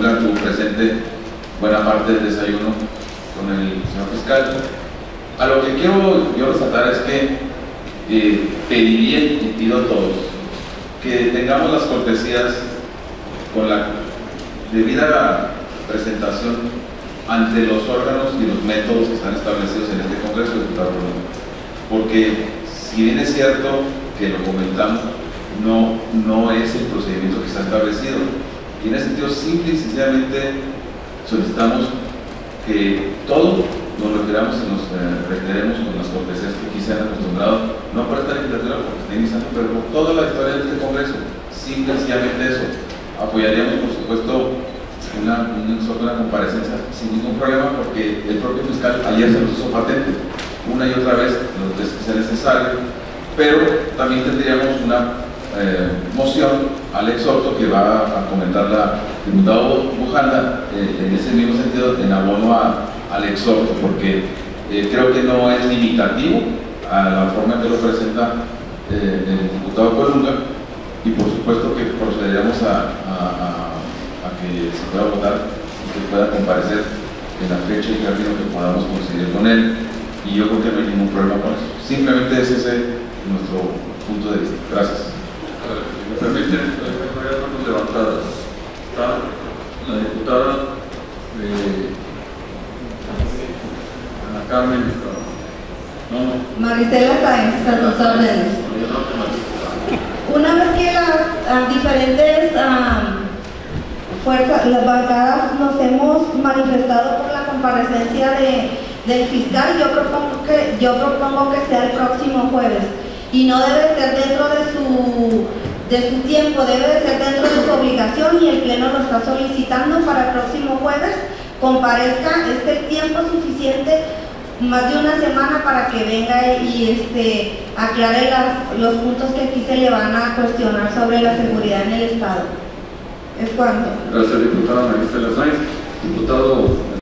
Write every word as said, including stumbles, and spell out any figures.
Colunga estuvo presente buena parte del desayuno con el señor fiscal. A lo que quiero yo resaltar es que eh, pediría y pido a todos que tengamos las cortesías con la debida presentación ante los órganos y los métodos que están establecidos en este Congreso, diputado Colunga. Porque si bien es cierto que lo comentamos, no, no es el procedimiento que está establecido. Y en ese sentido, simple y sencillamente solicitamos que todo nos retiramos y nos eh, reiteremos con las cortesías que aquí se han acostumbrado, no por esta legislatura, porque está iniciando, pero por toda la historia de este Congreso. Simple y sencillamente eso. Apoyaríamos, por supuesto, una, una, una comparecencia sin ningún problema, porque el propio fiscal ayer se nos hizo patente una y otra vez los veces que sea necesario, pero también tendríamos una eh, moción al exhorto que va a comentar la diputada Bujanda eh, en ese mismo sentido, en abono a, al exhorto, porque eh, creo que no es limitativo a la forma que lo presenta eh, el diputado Colunga, y por supuesto que procederemos a, a, a, a que se pueda votar y que pueda comparecer en la fecha y término que podamos coincidir con él. Y yo creo que no hay ningún problema con eso. Simplemente es ese nuestro punto de vista. Gracias. Si me permiten, hay manos levantadas. Está la diputada de Ana Carmen. No, no. Maricela Sáenz, a sus órdenes. Una vez que las uh, diferentes uh, fuerzas, las bancadas, nos hemos manifestado por la comparecencia de del fiscal, yo propongo que yo propongo que sea el próximo jueves, y no debe ser dentro de su de su tiempo, debe de ser dentro de su obligación, y el pleno lo está solicitando para el próximo jueves. Comparezca, este tiempo suficiente, más de una semana, para que venga y este aclare las, los puntos que aquí se le van a cuestionar sobre la seguridad en el estado. ¿Es cuánto? Gracias, diputada Maricela Sáenz. Diputado